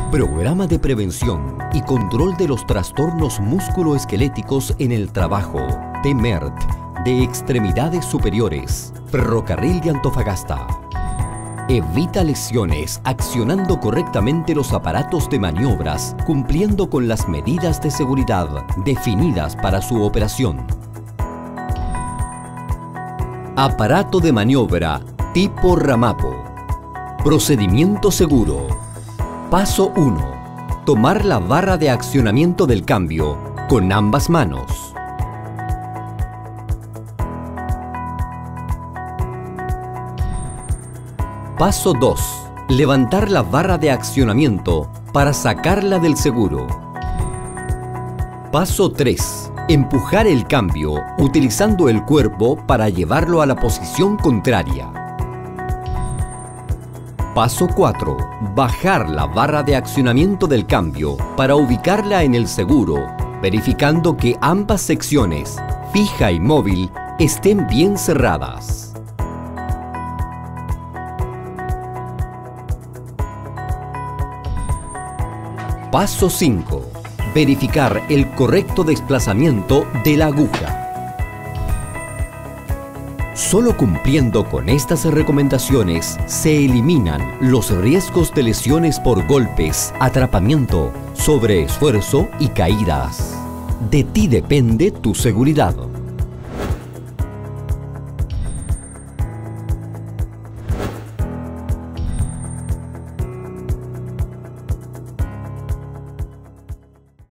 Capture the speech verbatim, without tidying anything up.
Programa de prevención y control de los trastornos musculoesqueléticos en el trabajo, T M E R T, de extremidades superiores, Ferrocarril de Antofagasta. Evita lesiones accionando correctamente los aparatos de maniobras, cumpliendo con las medidas de seguridad definidas para su operación. Aparato de maniobra tipo Ramapo. Procedimiento seguro. Paso uno. Tomar la barra de accionamiento del cambio con ambas manos. Paso dos. Levantar la barra de accionamiento para sacarla del seguro. Paso tres. Empujar el cambio utilizando el cuerpo para llevarlo a la posición contraria. Paso cuatro. Bajar la barra de accionamiento del cambio para ubicarla en el seguro, verificando que ambas secciones, fija y móvil, estén bien cerradas. Paso cinco. Verificar el correcto desplazamiento de la aguja. Solo cumpliendo con estas recomendaciones se eliminan los riesgos de lesiones por golpes, atrapamiento, sobreesfuerzo y caídas. De ti depende tu seguridad.